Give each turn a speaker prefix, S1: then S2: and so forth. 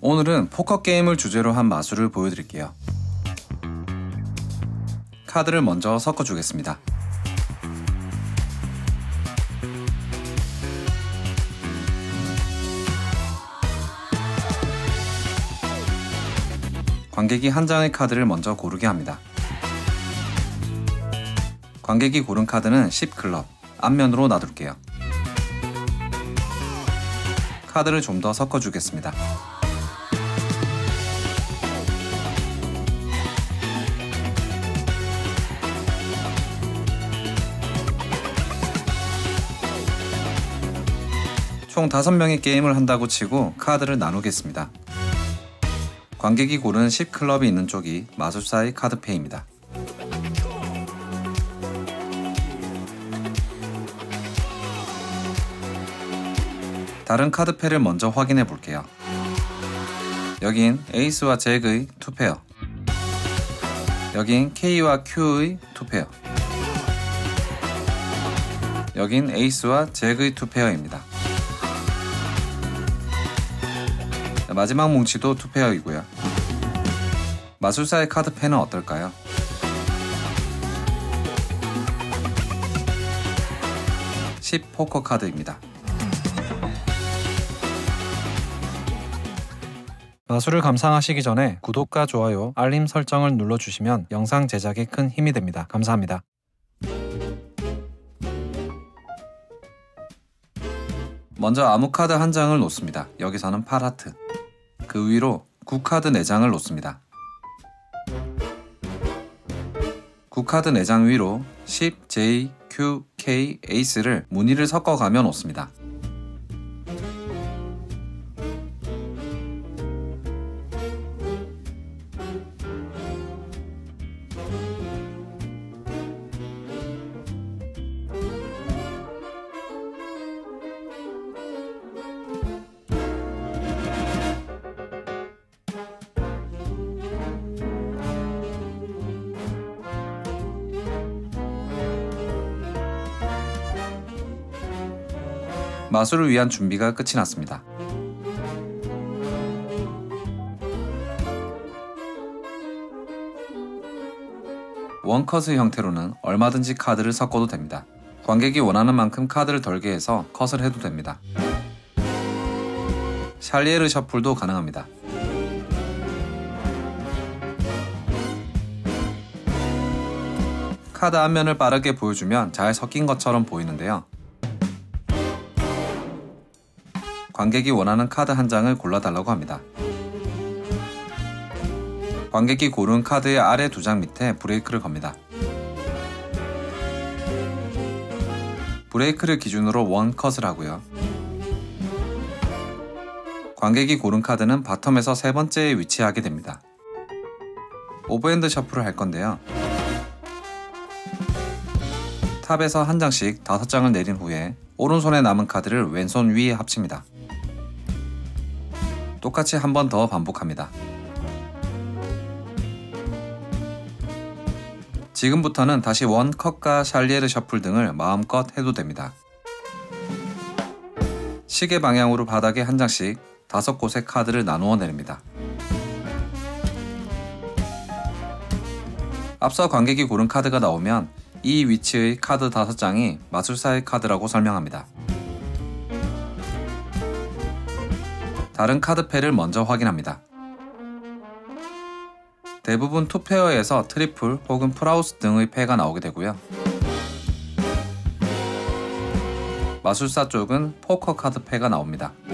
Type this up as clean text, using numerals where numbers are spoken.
S1: 오늘은 포커 게임을 주제로 한 마술을 보여드릴게요. 카드를 먼저 섞어주겠습니다. 관객이 한 장의 카드를 먼저 고르게 합니다. 관객이 고른 카드는 10클럽, 앞면으로 놔둘게요. 카드를 좀 더 섞어주겠습니다. 총 5명의 게임을 한다고 치고 카드를 나누겠습니다. 관객이 고른 10클럽이 있는 쪽이 마술사의 카드패입니다. 다른 카드패를 먼저 확인해 볼게요. 여긴 에이스와 잭의 2페어, 여긴 K와 Q의 2페어, 여긴 에이스와 잭의 2페어입니다. 마지막 뭉치도 2페어이고요. 마술사의 카드패는 어떨까요? 포커 카드입니다. 마술을 감상하시기 전에 구독과 좋아요, 알림 설정을 눌러주시면 영상 제작에 큰 힘이 됩니다. 감사합니다. 먼저 아무 카드 한 장을 놓습니다. 여기서는 8하트. 그 위로 9카드 4장을 놓습니다. 9카드 4장 위로 10, J, Q, K, 에이스를 무늬를 섞어가며 놓습니다. 마술을 위한 준비가 끝이 났습니다. 원컷의 형태로는 얼마든지 카드를 섞어도 됩니다. 관객이 원하는 만큼 카드를 덜게 해서 컷을 해도 됩니다. 샬리에르 셔플도 가능합니다. 카드 앞면을 빠르게 보여주면 잘 섞인 것처럼 보이는데요. 관객이 원하는 카드 한 장을 골라달라고 합니다. 관객이 고른 카드의 아래 2장 밑에 브레이크를 겁니다. 브레이크를 기준으로 원컷을 하고요. 관객이 고른 카드는 바텀에서 3번째에 위치하게 됩니다. 오버핸드 셔플을 할 건데요. 탑에서 한 장씩 5장을 내린 후에 오른손에 남은 카드를 왼손 위에 합칩니다. 똑같이 한 번 더 반복합니다. 지금부터는 다시 원컷과 샬리에르 셔플 등을 마음껏 해도 됩니다. 시계 방향으로 바닥에 한 장씩 5곳의 카드를 나누어 내립니다. 앞서 관객이 고른 카드가 나오면 이 위치의 카드 5장이 마술사의 카드라고 설명합니다. 다른 카드패를 먼저 확인합니다. 대부분 2페어에서 트리플 혹은 풀하우스 등의 패가 나오게 되고요. 마술사 쪽은 포커 카드 패가 나옵니다.